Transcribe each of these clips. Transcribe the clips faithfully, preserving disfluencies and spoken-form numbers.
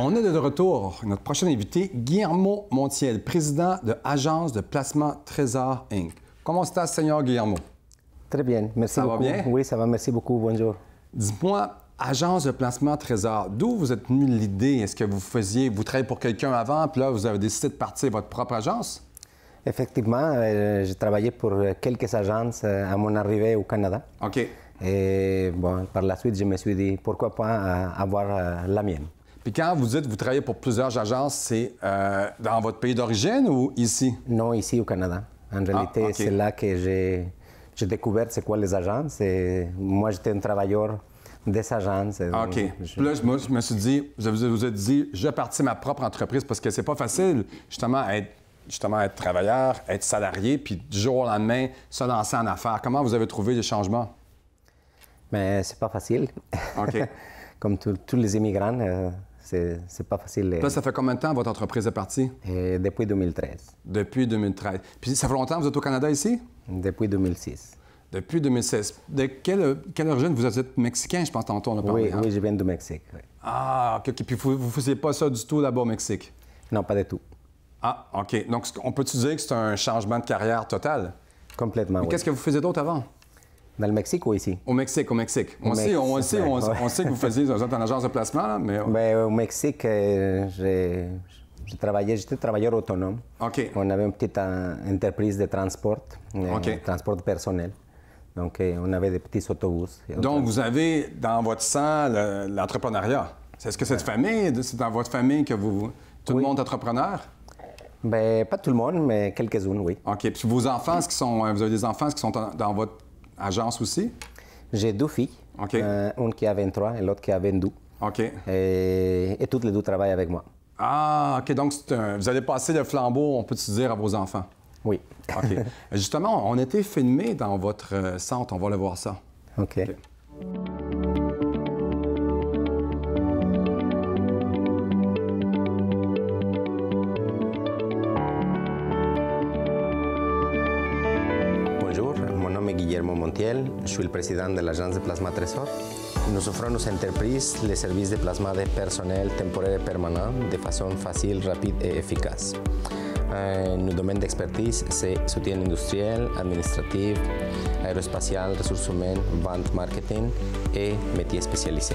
On est de retour. Notre prochain invité, Guillermo Montiel, président de Agence de placement Trésor Incorporée. Comment estás, Seigneur Guillermo? Très bien, merci ça beaucoup. Ça va bien? Oui, ça va, merci beaucoup. Bonjour. Dis-moi, Agence de placement Trésor, d'où vous êtes venu l'idée? Est-ce que vous faisiez, vous travaillez pour quelqu'un avant, puis là, vous avez décidé de partir votre propre agence? Effectivement, euh, j'ai travaillé pour quelques agences euh, à mon arrivée au Canada. OK. Et bon, par la suite, je me suis dit, pourquoi pas euh, avoir euh, la mienne. Puis quand vous dites que vous travaillez pour plusieurs agences, c'est euh, dans votre pays d'origine ou ici? Non, ici au Canada. En réalité, ah, okay. c'est là que j'ai découvert c'est quoi les agences. Et moi, j'étais un travailleur des agences. OK. Je... Là, moi, je me suis dit, je vous ai dit, je vais partir ma propre entreprise parce que c'est pas facile, justement, être, justement, être travailleur, être salarié, puis du jour au lendemain, se lancer en affaires. Comment vous avez trouvé les changements? Mais c'est pas facile. OK. Comme tous les immigrants, euh, c'est pas facile. Là, ça fait combien de temps votre entreprise est partie? Et depuis deux mille treize. Depuis deux mille treize. Puis ça fait longtemps que vous êtes au Canada ici? Depuis deux mille six. Depuis deux mille six. De quelle, quelle origine? Vous êtes mexicain, je pense, tantôt, on a parlé. Oui, hein? oui, je viens du Mexique. Oui. Ah, OK. Puis vous ne faisiez pas ça du tout là-bas au Mexique? Non, pas du tout. Ah, OK. Donc, on peut-tu dire que c'est un changement de carrière total? Complètement, oui. Qu'est-ce que vous faisiez d'autre avant? Dans le Mexique ou ici? Au Mexique, au Mexique. Au on, Mexique, sait, on, ouais, sait, on, ouais. on sait que vous faisiez vous êtes en agence de placement, là, mais... Ben, au Mexique, euh, j'ai travaillé, j'étais travailleur autonome. OK. On avait une petite euh, entreprise de transport, euh, OK. transport personnel. Donc, euh, on avait des petits autobus. Donc, vous avez dans votre sang l'entrepreneuriat. Est-ce que cette famille, c'est dans votre famille que vous... Tout oui. le monde est entrepreneur? Ben, pas tout le monde, mais quelques-unes, oui. OK. Puis vos enfants, ce qui sont, vous avez des enfants qui sont dans votre agence aussi? J'ai deux filles, okay. euh, une qui a vingt-trois et l'autre qui a vingt-deux. OK. Et, et toutes les deux travaillent avec moi. Ah, OK. Donc, un, vous allez passer le flambeau, on peut se dire, à vos enfants? Oui. OK. Justement, on a été filmé dans votre centre. On va aller voir ça. OK. okay. Guillermo Montiel, je suis le président de l'agence de placement Trésor. Nous offrons aux entreprises les services de placement de personnel temporaire et permanent de façon facile, rapide et efficace. Euh, nos domaines d'expertise, c'est soutien industriel, administratif, aérospatial, ressources humaines, vente, marketing et métiers spécialisés.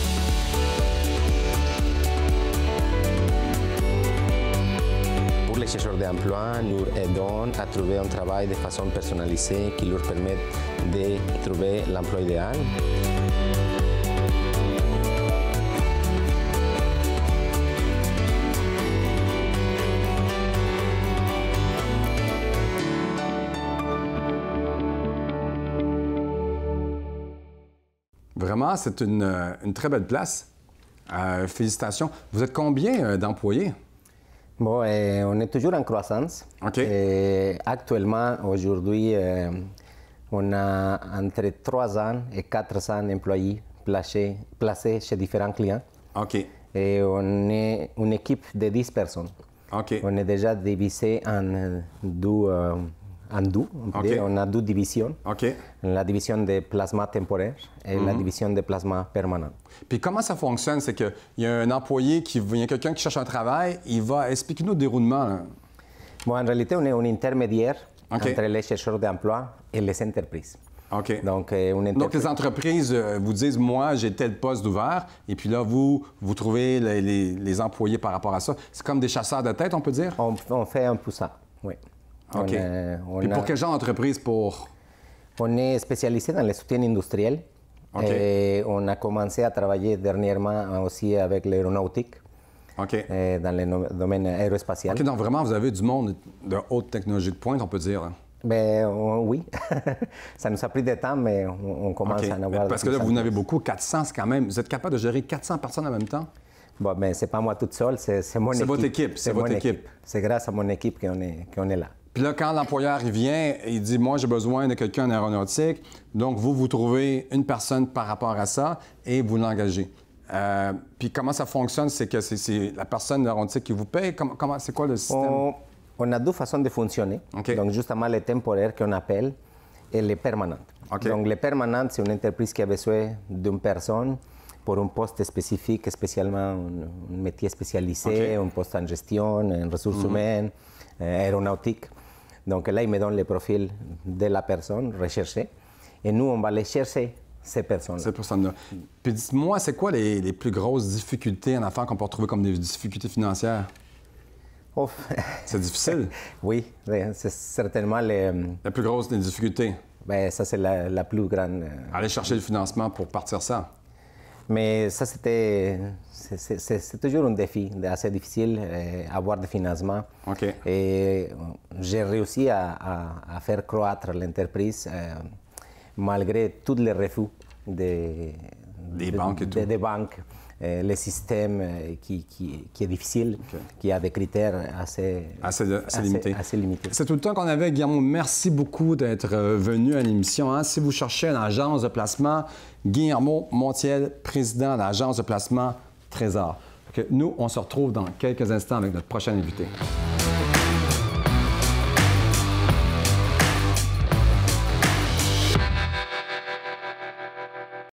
Les chercheurs d'emploi nous aidons à trouver un travail de façon personnalisée qui leur permet de trouver l'emploi idéal. Vraiment, c'est une, une très belle place. Euh, félicitations. Vous êtes combien d'employés? Bon, eh, on est toujours en croissance. Okay. Eh, actuellement, aujourd'hui, eh, on a entre trois cents et quatre cents employés placés, placés chez différents clients. OK. Et on est une équipe de dix personnes. OK. On est déjà divisé en deux, euh, en deux on, okay. on a deux divisions. OK. La division de plasma temporaire et mm-hmm. la division de plasma permanent. Puis comment ça fonctionne? C'est qu'il y a un employé, qui, il y a quelqu'un qui cherche un travail, il va... Expliquez-nous le déroulement. Là. Bon, en réalité, on est un intermédiaire okay. entre les chercheurs d'emploi et les entreprises. OK. Donc, euh, une Donc les entreprises euh, vous disent, moi, j'ai tel poste d'ouvert, et puis là, vous, vous trouvez les, les, les employés par rapport à ça. C'est comme des chasseurs de tête, on peut dire? On, on fait un peu ça, oui. OK. On, euh, on puis pour a... quel genre d'entreprise? Pour... On est spécialisé dans le soutien industriel. Okay. Et on a commencé à travailler dernièrement aussi avec l'aéronautique, okay. dans le domaine aérospatial. OK, donc vraiment, vous avez du monde de haute technologie de pointe, on peut dire. Là. Ben, on, oui. Ça nous a pris du temps, mais on, on commence okay. à en avoir. Parce que là, vous en avez beaucoup, quatre cents, c'est quand même... Vous êtes capable de gérer quatre cents personnes en même temps? Bon, ben, c'est pas moi toute seule, c'est mon équipe. C'est votre équipe, c'est votre équipe. équipe. C'est grâce à mon équipe qu'on est, qu'on est là. Puis là, quand l'employeur vient, il dit « Moi, j'ai besoin de quelqu'un en aéronautique. » Donc, vous, vous trouvez une personne par rapport à ça et vous l'engagez. Euh, puis comment ça fonctionne? C'est que c'est la personne aéronautique qui vous paye? Comment, comment, c'est quoi le système? On, on a deux façons de fonctionner. Okay. Donc, justement, les temporaires qu'on appelle et les permanentes. Okay. Donc, les permanentes, c'est une entreprise qui a besoin d'une personne pour un poste spécifique, spécialement un, un métier spécialisé, Okay. un poste en gestion, en ressources mm-hmm. humaines, euh, aéronautique. Donc là, il me donne le profil de la personne recherchée et nous, on va aller chercher ces personnes-là. Ces personnes-là. Puis dites-moi, c'est quoi les, les plus grosses difficultés en affaires qu'on peut retrouver comme des difficultés financières? Oh. C'est difficile? Oui, c'est certainement les... La plus grosse des difficultés? Ben, ça, c'est la, la plus grande... Aller chercher le financement pour partir ça. Mais ça, c'était... C'est toujours un défi assez difficile, euh, avoir du financement. OK. Et j'ai réussi à, à, à faire croître l'entreprise euh, malgré tous les refus des, des de, banques et tout. De, des banques. Euh, le système euh, qui, qui, qui est difficile, okay. qui a des critères assez, assez, de, assez, assez limités. Assez limités. C'est tout le temps qu'on avait, Guillermo. Merci beaucoup d'être venu à l'émission. Hein? Si vous cherchez une agence de placement, Guillermo Montiel, président de l'agence de placement Trésor. Okay. Nous, on se retrouve dans quelques instants avec notre prochain invité.